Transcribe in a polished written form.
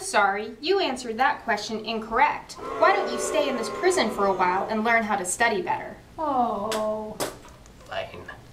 sorry, you answered that question incorrect. Why don't you stay in this prison for a while and learn how to study better? Oh. Fine.